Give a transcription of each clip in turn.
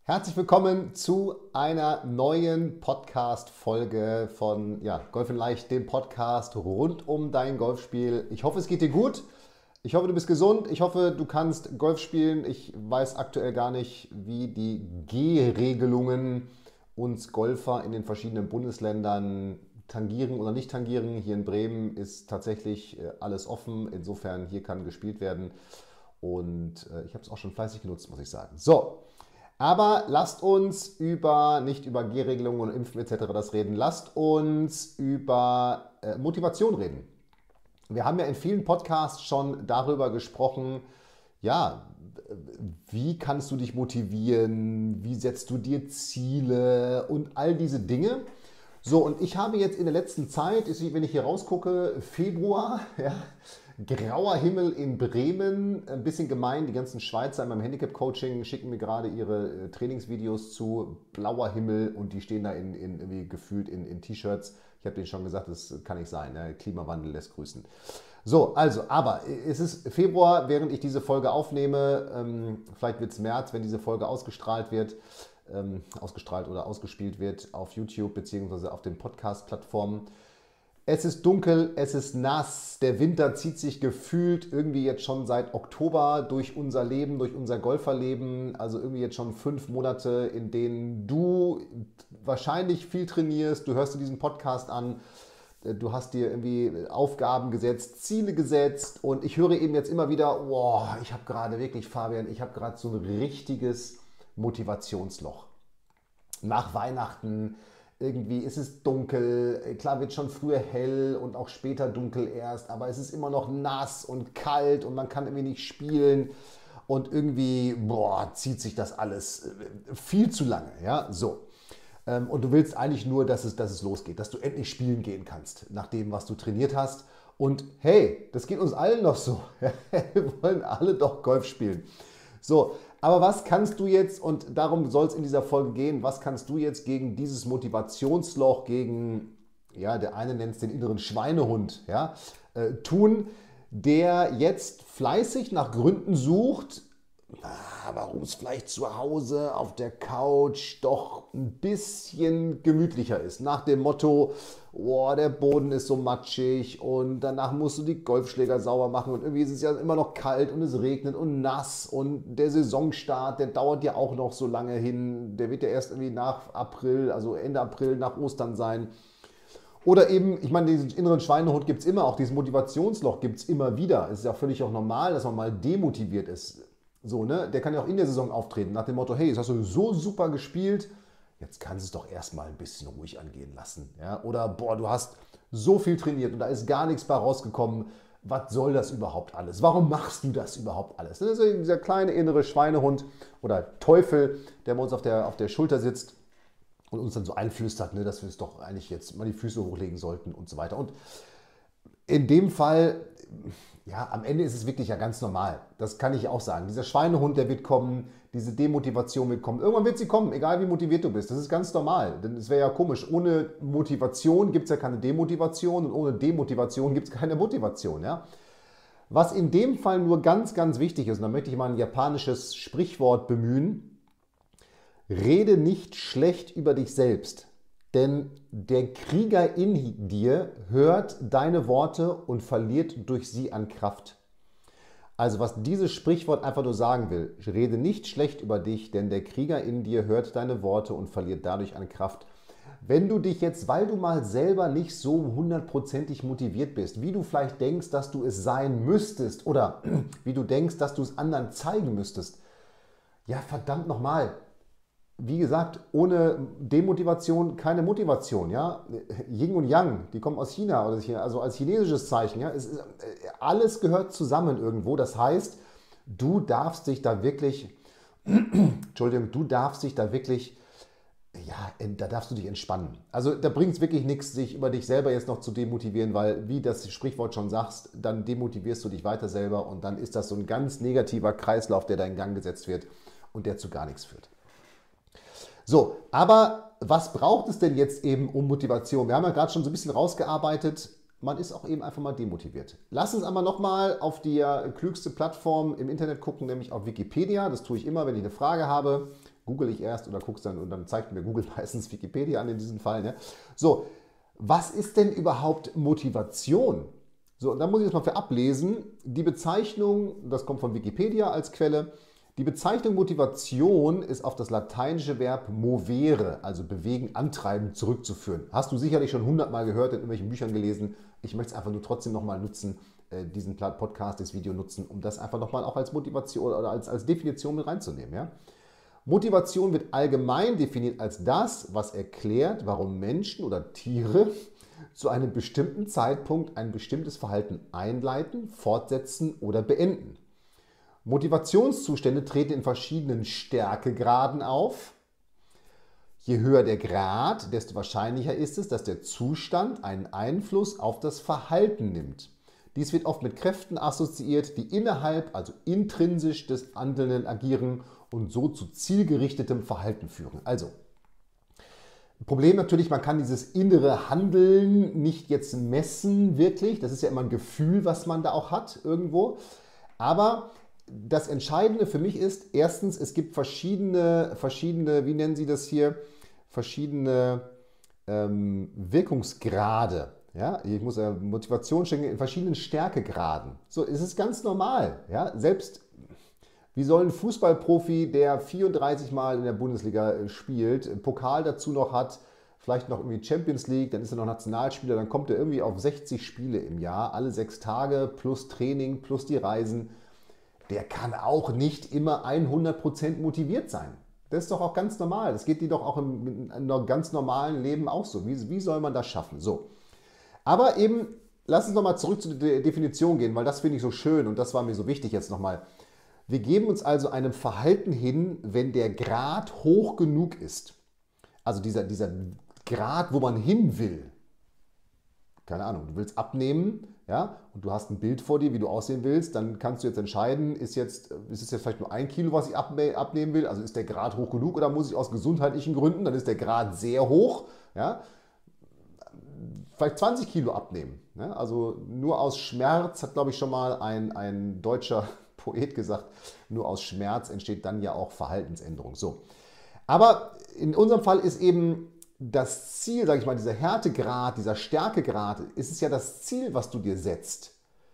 Herzlich willkommen zu einer neuen Podcast-Folge von Golf in Leicht, dem Podcast rund um dein Golfspiel. Ich hoffe, es geht dir gut. Ich hoffe, du bist gesund. Ich hoffe, du kannst Golf spielen. Ich weiß aktuell gar nicht, wie die G-Regelungen uns Golfer in den verschiedenen Bundesländern tangieren oder nicht tangieren. Hier in Bremen ist tatsächlich alles offen. Insofern, hier kann gespielt werden. Und ich habe es auch schon fleißig genutzt, muss ich sagen. So. Aber lasst uns nicht über G-Regelungen und Impfen etc. das reden. Lasst uns über Motivation reden. Wir haben ja in vielen Podcasts schon darüber gesprochen, wie kannst du dich motivieren, wie setzt du dir Ziele und all diese Dinge. So, und ich habe jetzt in der letzten Zeit, wenn ich hier rausgucke, Februar, grauer Himmel in Bremen, ein bisschen gemein, die ganzen Schweizer in meinem Handicap-Coaching schicken mir gerade ihre Trainingsvideos zu, blauer Himmel, und die stehen da irgendwie gefühlt in T-Shirts. Ich habe denen schon gesagt, das kann nicht sein, ne? Klimawandel lässt grüßen. So, aber es ist Februar, während ich diese Folge aufnehme, vielleicht wird es März, wenn diese Folge ausgestrahlt oder ausgespielt wird auf YouTube bzw. auf den Podcast-Plattformen. Es ist dunkel, es ist nass, der Winter zieht sich gefühlt irgendwie jetzt schon seit Oktober durch unser Leben, durch unser Golferleben. Also irgendwie jetzt schon 5 Monate, in denen du wahrscheinlich viel trainierst. Du hörst dir diesen Podcast an, du hast dir irgendwie Aufgaben gesetzt, Ziele gesetzt. Und ich höre eben jetzt immer wieder, ich habe gerade wirklich, Fabian, ich habe gerade so ein richtiges Motivationsloch. Nach Weihnachten. Irgendwie ist es dunkel, klar wird schon früher hell und auch später dunkel erst, aber es ist immer noch nass und kalt und man kann irgendwie nicht spielen und irgendwie zieht sich das alles viel zu lange. Ja? So. Und du willst eigentlich nur, dass es losgeht, dass du endlich spielen gehen kannst, nach dem, was du trainiert hast. Und hey, das geht uns allen noch so. Wir wollen alle doch Golf spielen. So, aber was kannst du jetzt, und darum soll es in dieser Folge gehen, was kannst du jetzt gegen dieses Motivationsloch, gegen, der eine nennt es den inneren Schweinehund, tun, der jetzt fleißig nach Gründen sucht, warum es vielleicht zu Hause auf der Couch doch ein bisschen gemütlicher ist. Nach dem Motto, der Boden ist so matschig und danach musst du die Golfschläger sauber machen und irgendwie ist es ja immer noch kalt und es regnet und nass und der Saisonstart, der dauert ja auch noch so lange hin. Der wird ja erst irgendwie nach April, also Ende April nach Ostern sein. Oder eben, ich meine, diesen inneren Schweinehund gibt es immer, auch dieses Motivationsloch gibt es immer wieder. Es ist ja völlig auch normal, dass man mal demotiviert ist. So, ne? Der kann ja auch in der Saison auftreten, nach dem Motto, hey, jetzt hast du so super gespielt, jetzt kannst du es doch erstmal ein bisschen ruhig angehen lassen. Ja? Oder, du hast so viel trainiert und da ist gar nichts bei rausgekommen. Was soll das überhaupt alles? Warum machst du das überhaupt alles? Das ist dieser kleine innere Schweinehund oder Teufel, der bei uns auf der Schulter sitzt und uns dann so einflüstert, ne, dass wir es doch eigentlich jetzt mal die Füße hochlegen sollten und so weiter. Und in dem Fall, am Ende ist es wirklich ja ganz normal. Das kann ich auch sagen. Dieser Schweinehund, der wird kommen, diese Demotivation wird kommen. Irgendwann wird sie kommen, egal wie motiviert du bist. Das ist ganz normal. Denn es wäre ja komisch. Ohne Motivation gibt es ja keine Demotivation und ohne Demotivation gibt es keine Motivation. Ja? Was in dem Fall nur ganz, ganz wichtig ist, und da möchte ich mal ein japanisches Sprichwort bemühen: Rede nicht schlecht über dich selbst. Denn der Krieger in dir hört deine Worte und verliert durch sie an Kraft. Also was dieses Sprichwort einfach nur sagen will: Rede nicht schlecht über dich, denn der Krieger in dir hört deine Worte und verliert dadurch an Kraft. Wenn du dich jetzt, weil du mal selber nicht so hundertprozentig motiviert bist, wie du vielleicht denkst, dass du es sein müsstest oder wie du denkst, dass du es anderen zeigen müsstest, verdammt nochmal. Wie gesagt, ohne Demotivation keine Motivation. Ja? Yin und Yang, die kommen aus China, also als chinesisches Zeichen. Ja? Alles gehört zusammen irgendwo. Das heißt, du darfst dich da wirklich, da darfst du dich entspannen. Also da bringt es wirklich nichts, sich über dich selber jetzt noch zu demotivieren, weil, wie das Sprichwort schon sagt, dann demotivierst du dich weiter selber und dann ist das so ein ganz negativer Kreislauf, der da in Gang gesetzt wird und der zu gar nichts führt. So, aber was braucht es denn jetzt eben um Motivation? Wir haben ja gerade schon so ein bisschen rausgearbeitet, man ist auch eben einfach mal demotiviert. Lass uns einmal nochmal auf die klügste Plattform im Internet gucken, nämlich auf Wikipedia. Das tue ich immer, wenn ich eine Frage habe. google ich erst oder guck's dann und dann zeigt mir Google meistens Wikipedia an in diesem Fall. Ne? So, was ist denn überhaupt Motivation? So, und da muss ich das mal für ablesen. Die Bezeichnung, das kommt von Wikipedia als Quelle, die Bezeichnung Motivation ist auf das lateinische Verb movere, also bewegen, antreiben, zurückzuführen. Hast du sicherlich schon 100-mal gehört, in irgendwelchen Büchern gelesen. Ich möchte es einfach nur trotzdem nochmal nutzen, diesen Podcast, das Video nutzen, um das einfach nochmal auch als Motivation oder als Definition mit reinzunehmen. Ja? Motivation wird allgemein definiert als das, was erklärt, warum Menschen oder Tiere zu einem bestimmten Zeitpunkt ein bestimmtes Verhalten einleiten, fortsetzen oder beenden. Motivationszustände treten in verschiedenen Stärkegraden auf. Je höher der Grad, desto wahrscheinlicher ist es, dass der Zustand einen Einfluss auf das Verhalten nimmt. Dies wird oft mit Kräften assoziiert, die innerhalb, also intrinsisch des Handelnden agieren und so zu zielgerichtetem Verhalten führen. Also, Problem natürlich, man kann dieses innere Handeln nicht jetzt messen, wirklich. Das ist ja immer ein Gefühl, was man da auch hat irgendwo. Aber das Entscheidende für mich ist, erstens, es gibt verschiedene, wie nennen Sie das hier, verschiedene Wirkungsgrade. Ja? Ich muss Motivation schenken in verschiedenen Stärkegraden. So, es ist ganz normal. Ja? Selbst, wie soll ein Fußballprofi, der 34 Mal in der Bundesliga spielt, einen Pokal dazu noch hat, vielleicht noch irgendwie Champions League, dann ist er noch Nationalspieler, dann kommt er irgendwie auf 60 Spiele im Jahr, alle 6 Tage, plus Training, plus die Reisen. Der kann auch nicht immer 100% motiviert sein. Das ist doch auch ganz normal. Das geht dir doch auch in einem ganz normalen Leben auch so. Wie soll man das schaffen? So. Aber eben, lass uns nochmal zurück zu der Definition gehen, weil das finde ich so schön und das war mir so wichtig jetzt nochmal. Wir geben uns also einem Verhalten hin, wenn der Grad hoch genug ist. Also dieser Grad, wo man hin will. Keine Ahnung, du willst abnehmen, ja, und du hast ein Bild vor dir, wie du aussehen willst, dann kannst du jetzt entscheiden, ist es jetzt vielleicht nur 1 Kilo, was ich abnehmen will, also ist der Grad hoch genug oder muss ich aus gesundheitlichen Gründen, dann ist der Grad sehr hoch, ja, vielleicht 20 Kilo abnehmen. Ja, also nur aus Schmerz, hat glaube ich schon mal ein deutscher Poet gesagt, nur aus Schmerz entsteht dann ja auch Verhaltensänderung. So. Aber in unserem Fall ist eben das Ziel, sage ich mal, dieser Härtegrad, dieser Stärkegrad, ist es ja das Ziel, was du dir setzt.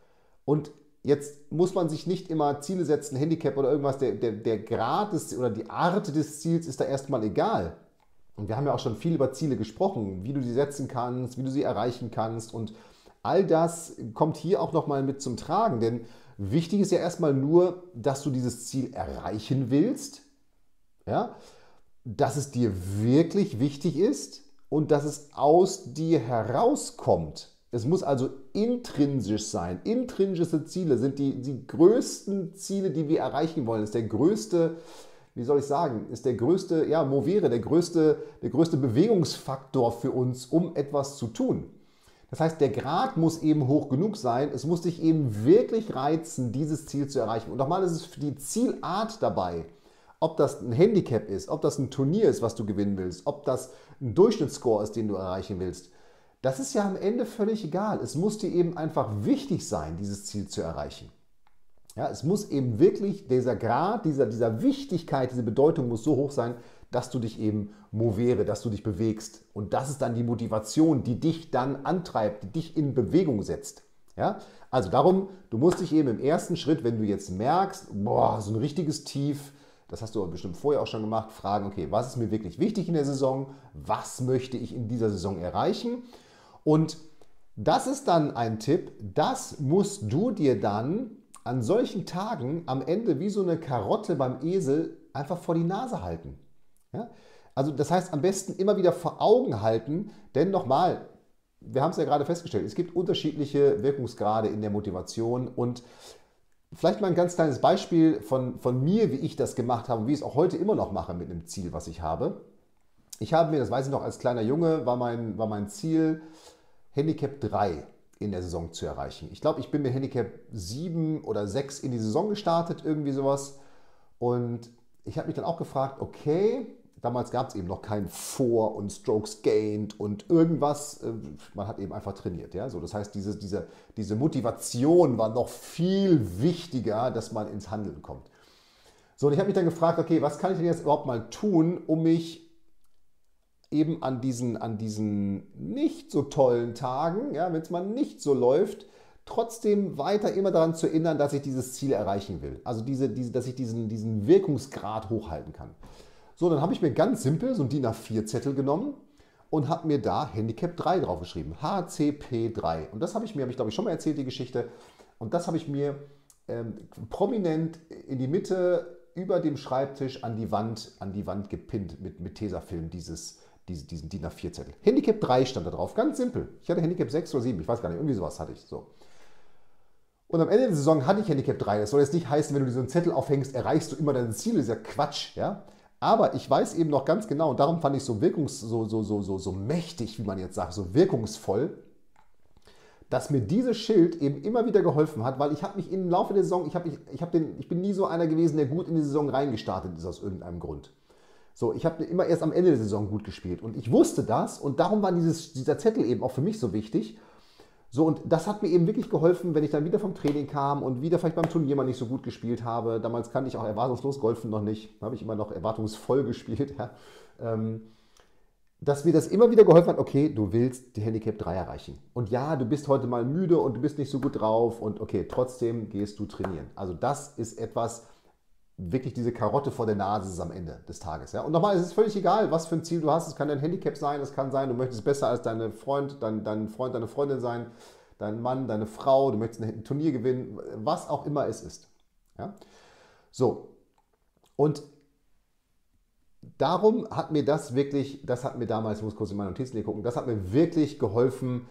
Und jetzt muss man sich nicht immer Ziele setzen, Handicap oder irgendwas, der Grad oder die Art des Ziels ist da erstmal egal. Und wir haben ja auch schon viel über Ziele gesprochen, wie du sie setzen kannst, wie du sie erreichen kannst und all das kommt hier auch nochmal mit zum Tragen, denn wichtig ist ja erstmal nur, dass du dieses Ziel erreichen willst, ja, dass es dir wirklich wichtig ist und dass es aus dir herauskommt. Es muss also intrinsisch sein. Intrinsische Ziele sind die größten Ziele, die wir erreichen wollen. Das ist der größte, wie soll ich sagen, ist der größte, ja, Movere, der größte Bewegungsfaktor für uns, um etwas zu tun. Das heißt, der Grad muss eben hoch genug sein. Es muss dich eben wirklich reizen, dieses Ziel zu erreichen. Und nochmal ist es die Zielart dabei. Ob das ein Handicap ist, ob das ein Turnier ist, was du gewinnen willst, ob das ein Durchschnittsscore ist, den du erreichen willst. Das ist ja am Ende völlig egal. Es muss dir eben einfach wichtig sein, dieses Ziel zu erreichen. Ja, es muss eben wirklich dieser Grad, dieser Wichtigkeit, diese Bedeutung muss so hoch sein, dass du dich eben movere, dass du dich bewegst. Und das ist dann die Motivation, die dich dann antreibt, die dich in Bewegung setzt. Ja? Also darum, du musst dich eben im ersten Schritt, wenn du jetzt merkst, boah, so ein richtiges Tief, das hast du aber bestimmt vorher auch schon gemacht, fragen, okay, was ist mir wirklich wichtig in der Saison? Was möchte ich in dieser Saison erreichen? Und das ist dann ein Tipp, das musst du dir dann an solchen Tagen am Ende wie so eine Karotte beim Esel einfach vor die Nase halten. Ja? Also das heißt, am besten immer wieder vor Augen halten, denn nochmal, wir haben es ja gerade festgestellt, es gibt unterschiedliche Wirkungsgrade in der Motivation und vielleicht mal ein ganz kleines Beispiel von mir, wie ich das gemacht habe und wie ich es auch heute immer noch mache mit einem Ziel, was ich habe. Ich habe mir, das weiß ich noch, als kleiner Junge war mein Ziel, Handicap 3 in der Saison zu erreichen. Ich glaube, ich bin mit Handicap 7 oder 6 in die Saison gestartet, irgendwie sowas. Und ich habe mich dann auch gefragt, okay, damals gab es eben noch kein Vor- und Strokes Gained und irgendwas. Man hat eben einfach trainiert. Ja? So, das heißt, diese Motivation war noch viel wichtiger, dass man ins Handeln kommt. So, und ich habe mich dann gefragt, okay, was kann ich denn jetzt überhaupt mal tun, um mich eben an diesen nicht so tollen Tagen, ja, wenn es mal nicht so läuft, trotzdem weiter immer daran zu erinnern, dass ich dieses Ziel erreichen will. Also dass ich diesen Wirkungsgrad hochhalten kann. So, dann habe ich mir ganz simpel so einen DIN A4-Zettel genommen und habe mir da Handicap 3 draufgeschrieben. HCP3. Und das habe ich glaube ich, schon mal erzählt, die Geschichte. Und das habe ich mir prominent in die Mitte über dem Schreibtisch an die Wand gepinnt mit Tesafilm, diesen DIN A4-Zettel. Handicap 3 stand da drauf, ganz simpel. Ich hatte Handicap 6 oder 7, ich weiß gar nicht, irgendwie sowas hatte ich. So. Und am Ende der Saison hatte ich Handicap 3. Das soll jetzt nicht heißen, wenn du diesen Zettel aufhängst, erreichst du immer deine Ziele. Das ist ja Quatsch. Ja? Aber ich weiß eben noch ganz genau, und darum fand ich es so mächtig, wie man jetzt sagt, so wirkungsvoll, dass mir dieses Schild eben immer wieder geholfen hat, weil ich habe mich im Laufe der Saison, ich bin nie so einer gewesen, der gut in die Saison reingestartet ist aus irgendeinem Grund. So, ich habe immer erst am Ende der Saison gut gespielt und ich wusste das und darum war dieser Zettel eben auch für mich so wichtig. So, und das hat mir eben wirklich geholfen, wenn ich dann wieder vom Training kam und wieder vielleicht beim Turnier mal nicht so gut gespielt habe. Damals kannte ich auch erwartungslos Golfen noch nicht, da habe ich immer noch erwartungsvoll gespielt. Ja. Dass mir das immer wieder geholfen hat, okay, du willst die Handicap 3 erreichen. Und ja, du bist heute mal müde und du bist nicht so gut drauf und okay, trotzdem gehst du trainieren. Also das ist etwas, wirklich diese Karotte vor der Nase ist am Ende des Tages. Ja? Und nochmal, es ist völlig egal, was für ein Ziel du hast. Es kann dein Handicap sein, es kann sein, du möchtest besser als dein Freund, deine Freundin sein, dein Mann, deine Frau, du möchtest ein Turnier gewinnen, was auch immer es ist. Ja? So, und darum hat mir das hat mir damals, ich muss kurz in meine Notizen hier gucken, das hat mir wirklich geholfen,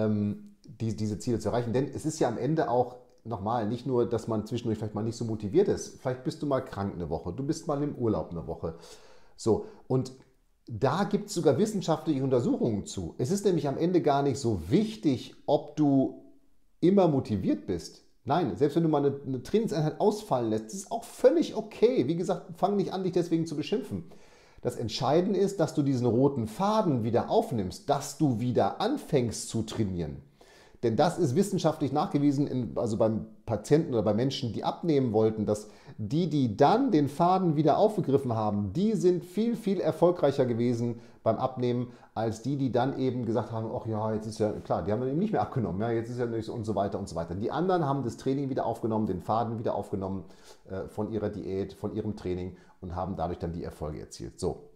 diese Ziele zu erreichen. Denn es ist ja am Ende auch nochmal, nicht nur, dass man zwischendurch vielleicht mal nicht so motiviert ist. Vielleicht bist du mal krank eine Woche, du bist mal im Urlaub eine Woche. So, und da gibt es sogar wissenschaftliche Untersuchungen zu. Es ist nämlich am Ende gar nicht so wichtig, ob du immer motiviert bist. Nein, selbst wenn du mal eine Trainingseinheit ausfallen lässt, das ist auch völlig okay. Wie gesagt, fang nicht an, dich deswegen zu beschimpfen. Das Entscheidende ist, dass du diesen roten Faden wieder aufnimmst, dass du wieder anfängst zu trainieren. Denn das ist wissenschaftlich nachgewiesen, also beim Patienten oder bei Menschen, die abnehmen wollten, dass die dann den Faden wieder aufgegriffen haben, die sind viel, viel erfolgreicher gewesen beim Abnehmen, als die dann eben gesagt haben, ach ja, jetzt ist ja klar, die haben dann eben nicht mehr abgenommen, ja, jetzt ist ja nicht so und so weiter und so weiter. Die anderen haben das Training wieder aufgenommen, den Faden wieder aufgenommen von ihrer Diät, von ihrem Training und haben dadurch dann die Erfolge erzielt. So.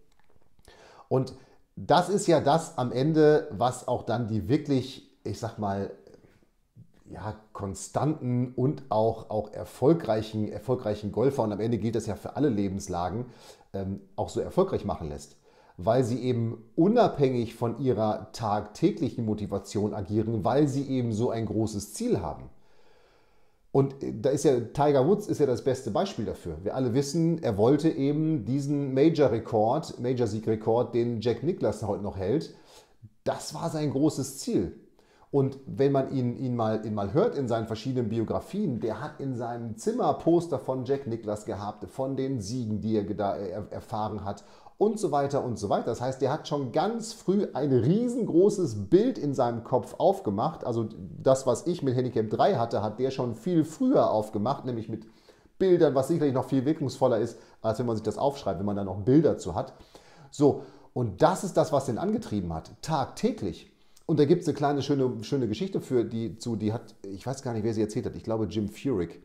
Und das ist ja das am Ende, was auch dann die wirklich, ich sag mal, ja, konstanten und auch erfolgreichen Golfer, und am Ende gilt das ja für alle Lebenslagen, auch so erfolgreich machen lässt. Weil sie eben unabhängig von ihrer tagtäglichen Motivation agieren, weil sie eben so ein großes Ziel haben. Und da ist ja Tiger Woods ist ja das beste Beispiel dafür. Wir alle wissen, er wollte eben diesen Major-Sieg-Rekord, den Jack Nicklaus heute noch hält. Das war sein großes Ziel. Und wenn man ihn mal hört in seinen verschiedenen Biografien, der hat in seinem Zimmer Poster von Jack Nicklaus gehabt, von den Siegen, die er da erfahren hat und so weiter und so weiter. Das heißt, der hat schon ganz früh ein riesengroßes Bild in seinem Kopf aufgemacht. Also das, was ich mit Handicap 3 hatte, hat der schon viel früher aufgemacht, nämlich mit Bildern, was sicherlich noch viel wirkungsvoller ist, als wenn man sich das aufschreibt, wenn man da noch Bilder zu hat. So, und das ist das, was den angetrieben hat, tagtäglich. Und da gibt es eine kleine schöne Geschichte die hat, ich weiß gar nicht, wer sie erzählt hat, ich glaube Jim Furyk.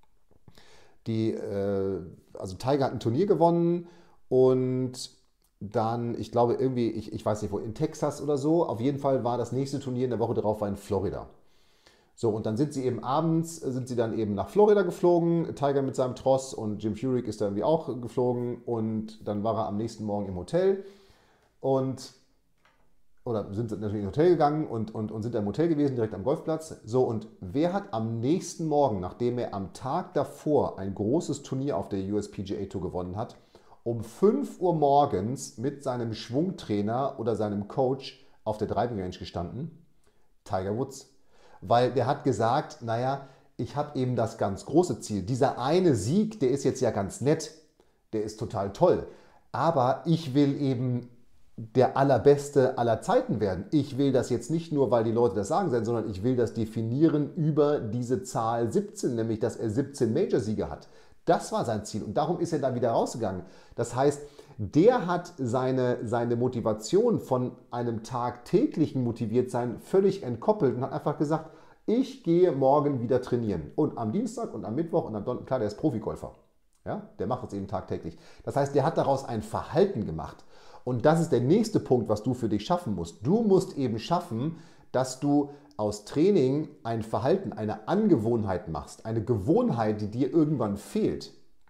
Also Tiger hat ein Turnier gewonnen und dann, ich glaube irgendwie, ich weiß nicht wo, in Texas oder so, auf jeden Fall war das nächste Turnier in der Woche darauf war in Florida. So, und dann sind sie eben abends, nach Florida geflogen, Tiger mit seinem Tross und Jim Furyk ist da irgendwie auch geflogen und dann war er am nächsten Morgen im Hotel sind natürlich ins Hotel gegangen und sind da im Hotel gewesen, direkt am Golfplatz. So, und wer hat am nächsten Morgen, nachdem er am Tag davor ein großes Turnier auf der USPGA Tour gewonnen hat, um 5 Uhr morgens mit seinem Schwungtrainer oder seinem Coach auf der Driving Range gestanden? Tiger Woods. Weil der hat gesagt, naja, ich habe eben das ganz große Ziel. Dieser eine Sieg, der ist jetzt ja ganz nett, der ist total toll. Aber ich will eben der Allerbeste aller Zeiten werden. Ich will das jetzt nicht nur, weil die Leute das sagen sein, sondern ich will das definieren über diese Zahl 17, nämlich dass er 17 Major-Siege hat. Das war sein Ziel und darum ist er dann wieder rausgegangen. Das heißt, der hat seine Motivation von einem tagtäglichen Motiviertsein völlig entkoppelt und hat einfach gesagt, ich gehe morgen wieder trainieren. Und am Dienstag und am Mittwoch und am Donnerstag, klar, der ist Profigolfer. Ja, der macht das eben tagtäglich. Das heißt, der hat daraus ein Verhalten gemacht. Und das ist der nächste Punkt, was du für dich schaffen musst. Du musst eben schaffen, dass du aus Training ein Verhalten, eine Angewohnheit machst. Eine Gewohnheit, die dir irgendwann fehlt.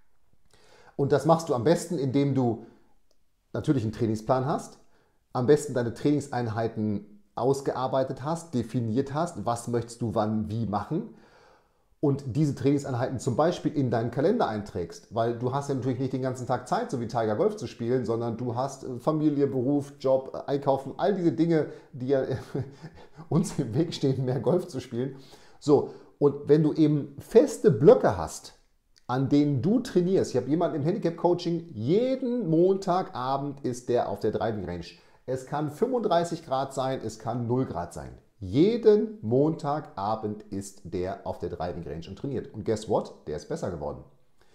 Und das machst du am besten, indem du natürlich einen Trainingsplan hast, am besten deine Trainingseinheiten ausgearbeitet hast, definiert hast, was möchtest du wann wie machen und diese Trainingseinheiten zum Beispiel in deinen Kalender einträgst, weil du hast ja natürlich nicht den ganzen Tag Zeit, so wie Tiger Golf zu spielen, sondern du hast Familie, Beruf, Job, Einkaufen, all diese Dinge, die ja uns im Weg stehen, mehr Golf zu spielen. So, und wenn du eben feste Blöcke hast, an denen du trainierst. Ich habe jemanden im Handicap-Coaching, jeden Montagabend ist der auf der Driving Range. Es kann 35 Grad sein, es kann 0 Grad sein. Jeden Montagabend ist der auf der Driving Range und trainiert. Und guess what? Der ist besser geworden.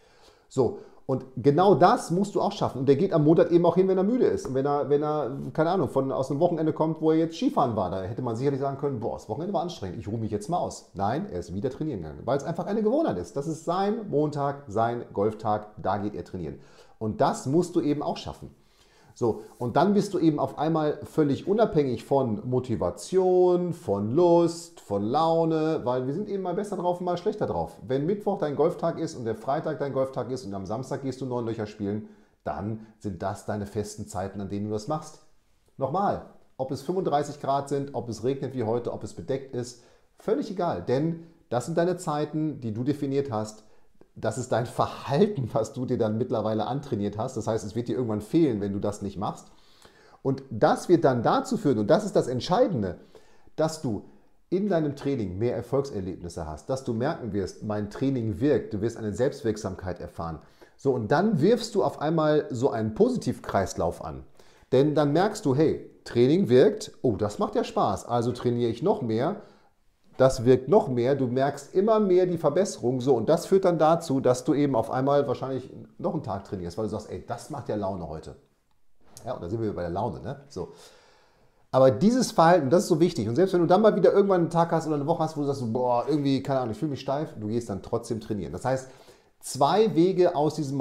So, und genau das musst du auch schaffen. Und der geht am Montag eben auch hin, wenn er müde ist. Und wenn er keine Ahnung, aus einem Wochenende kommt, wo er jetzt Skifahren war, da hätte man sicherlich sagen können, boah, das Wochenende war anstrengend, ich ruhe mich jetzt mal aus. Nein, er ist wieder trainieren gegangen, weil es einfach eine Gewohnheit ist. Das ist sein Montag, sein Golftag, da geht er trainieren. Und das musst du eben auch schaffen. So, und dann bist du eben auf einmal völlig unabhängig von Motivation, von Lust, von Laune, weil wir sind eben mal besser drauf und mal schlechter drauf. Wenn Mittwoch dein Golftag ist und der Freitag dein Golftag ist und am Samstag gehst du 9 Löcher spielen, dann sind das deine festen Zeiten, an denen du das machst. Nochmal, ob es 35 Grad sind, ob es regnet wie heute, ob es bedeckt ist, völlig egal, denn das sind deine Zeiten, die du definiert hast. Das ist dein Verhalten, was du dir dann mittlerweile antrainiert hast. Das heißt, es wird dir irgendwann fehlen, wenn du das nicht machst. Und das wird dann dazu führen, und das ist das Entscheidende, dass du in deinem Training mehr Erfolgserlebnisse hast, dass du merken wirst, mein Training wirkt, du wirst eine Selbstwirksamkeit erfahren. So, und dann wirfst du auf einmal so einen Positivkreislauf an. Denn dann merkst du, hey, Training wirkt, oh, das macht ja Spaß, also trainiere ich noch mehr. Das wirkt noch mehr, du merkst immer mehr die Verbesserung. So, und das führt dann dazu, dass du eben auf einmal wahrscheinlich noch einen Tag trainierst, weil du sagst, ey, das macht ja Laune heute. Ja, und da sind wir bei der Laune, ne? So. Aber dieses Verhalten, das ist so wichtig. Und selbst wenn du dann mal wieder irgendwann einen Tag hast oder eine Woche hast, wo du sagst, boah, irgendwie, keine Ahnung, ich fühle mich steif, du gehst dann trotzdem trainieren. Das heißt, drei Wege aus diesem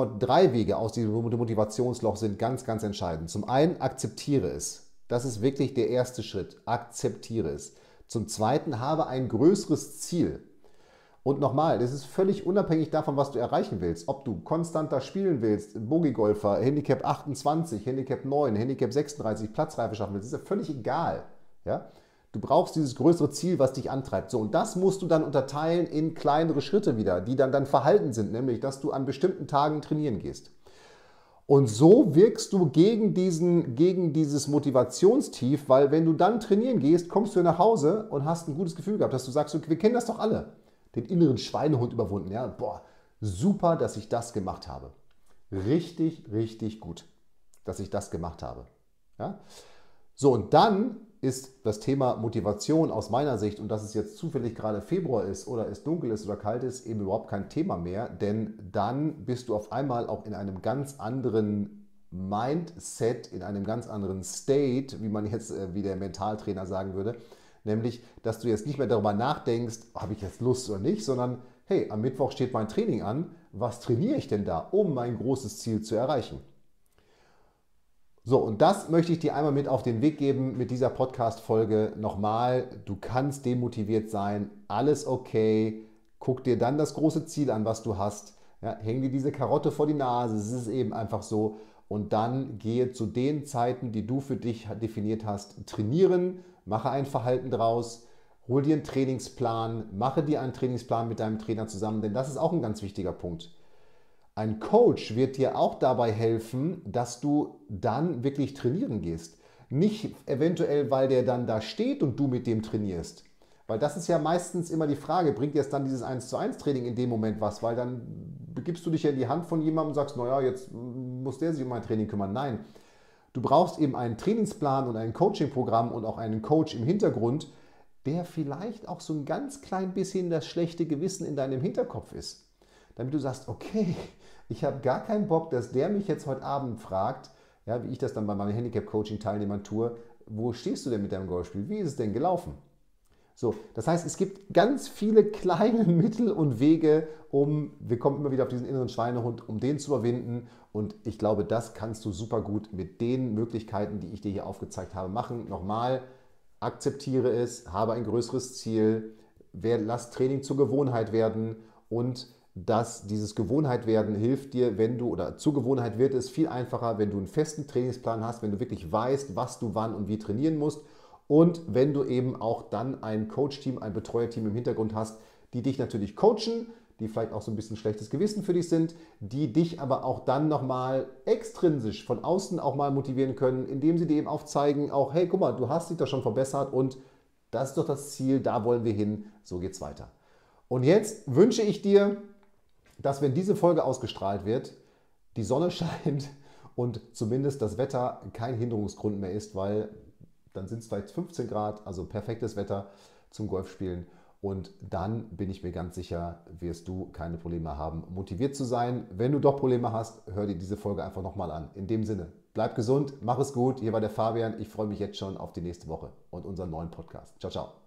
Motivationsloch sind ganz, ganz entscheidend. Zum einen, akzeptiere es. Das ist wirklich der erste Schritt. Akzeptiere es. Zum Zweiten, habe ein größeres Ziel. Und nochmal, das ist völlig unabhängig davon, was du erreichen willst. Ob du konstanter spielen willst, Bogey-Golfer, Handicap 28, Handicap 9, Handicap 36, Platzreife schaffen willst, ist ja völlig egal. Ja? Du brauchst dieses größere Ziel, was dich antreibt. So, und das musst du dann unterteilen in kleinere Schritte wieder, die dann Verhalten sind, nämlich, dass du an bestimmten Tagen trainieren gehst. Und so wirkst du gegen dieses Motivationstief, weil wenn du dann trainieren gehst, kommst du nach Hause und hast ein gutes Gefühl gehabt, dass du sagst, okay, wir kennen das doch alle, den inneren Schweinehund überwunden. Ja? Boah, super, dass ich das gemacht habe. Richtig, richtig gut, dass ich das gemacht habe. Ja? So, und dann ist das Thema Motivation aus meiner Sicht, und dass es jetzt zufällig gerade Februar ist oder es dunkel ist oder kalt ist, eben überhaupt kein Thema mehr, denn dann bist du auf einmal auch in einem ganz anderen Mindset, in einem ganz anderen State, wie man jetzt, wie der Mentaltrainer sagen würde, nämlich, dass du jetzt nicht mehr darüber nachdenkst, habe ich jetzt Lust oder nicht, sondern hey, am Mittwoch steht mein Training an, was trainiere ich denn da, um mein großes Ziel zu erreichen? So, und das möchte ich dir einmal mit auf den Weg geben mit dieser Podcast-Folge. Nochmal, du kannst demotiviert sein, alles okay. Guck dir dann das große Ziel an, was du hast. Ja, häng dir diese Karotte vor die Nase, es ist eben einfach so. Und dann gehe zu den Zeiten, die du für dich definiert hast, trainieren, mache ein Verhalten draus, hol dir einen Trainingsplan, mache dir einen Trainingsplan mit deinem Trainer zusammen, denn das ist auch ein ganz wichtiger Punkt. Ein Coach wird dir auch dabei helfen, dass du dann wirklich trainieren gehst. Nicht eventuell, weil der dann da steht und du mit dem trainierst. Weil das ist ja meistens immer die Frage, bringt jetzt dann dieses 1:1 Training in dem Moment was? Weil dann begibst du dich ja in die Hand von jemandem und sagst, naja, jetzt muss der sich um mein Training kümmern. Nein, du brauchst eben einen Trainingsplan und ein Coachingprogramm und auch einen Coach im Hintergrund, der vielleicht auch so ein ganz klein bisschen das schlechte Gewissen in deinem Hinterkopf ist. damit du sagst, okay, ich habe gar keinen Bock, dass der mich jetzt heute Abend fragt, ja, wie ich das dann bei meinen Handicap-Coaching-Teilnehmern tue, wo stehst du denn mit deinem Golfspiel? Wie ist es denn gelaufen? So, das heißt, es gibt ganz viele kleine Mittel und Wege, wir kommen immer wieder auf diesen inneren Schweinehund, um den zu überwinden. Und ich glaube, das kannst du super gut mit den Möglichkeiten, die ich dir hier aufgezeigt habe, machen. Nochmal, akzeptiere es, habe ein größeres Ziel, lass Training zur Gewohnheit werden und dieses Gewohnheit werden hilft dir, oder zur Gewohnheit wird es viel einfacher, wenn du einen festen Trainingsplan hast, wenn du wirklich weißt, was du wann und wie trainieren musst. Und wenn du eben auch dann ein Coach-Team, ein Betreuerteam im Hintergrund hast, die dich natürlich coachen, die vielleicht auch so ein bisschen schlechtes Gewissen für dich sind, die dich aber auch dann nochmal extrinsisch von außen auch mal motivieren können, indem sie dir eben aufzeigen, auch hey, guck mal, du hast dich da schon verbessert und das ist doch das Ziel, da wollen wir hin, so geht's weiter. Und jetzt wünsche ich dir, dass wenn diese Folge ausgestrahlt wird, die Sonne scheint und zumindest das Wetter kein Hinderungsgrund mehr ist, weil dann sind es vielleicht 15 Grad, also perfektes Wetter zum Golfspielen. Und dann bin ich mir ganz sicher, wirst du keine Probleme haben, motiviert zu sein. Wenn du doch Probleme hast, hör dir diese Folge einfach nochmal an. In dem Sinne, bleib gesund, mach es gut. Hier war der Fabian. Ich freue mich jetzt schon auf die nächste Woche und unseren neuen Podcast. Ciao, ciao.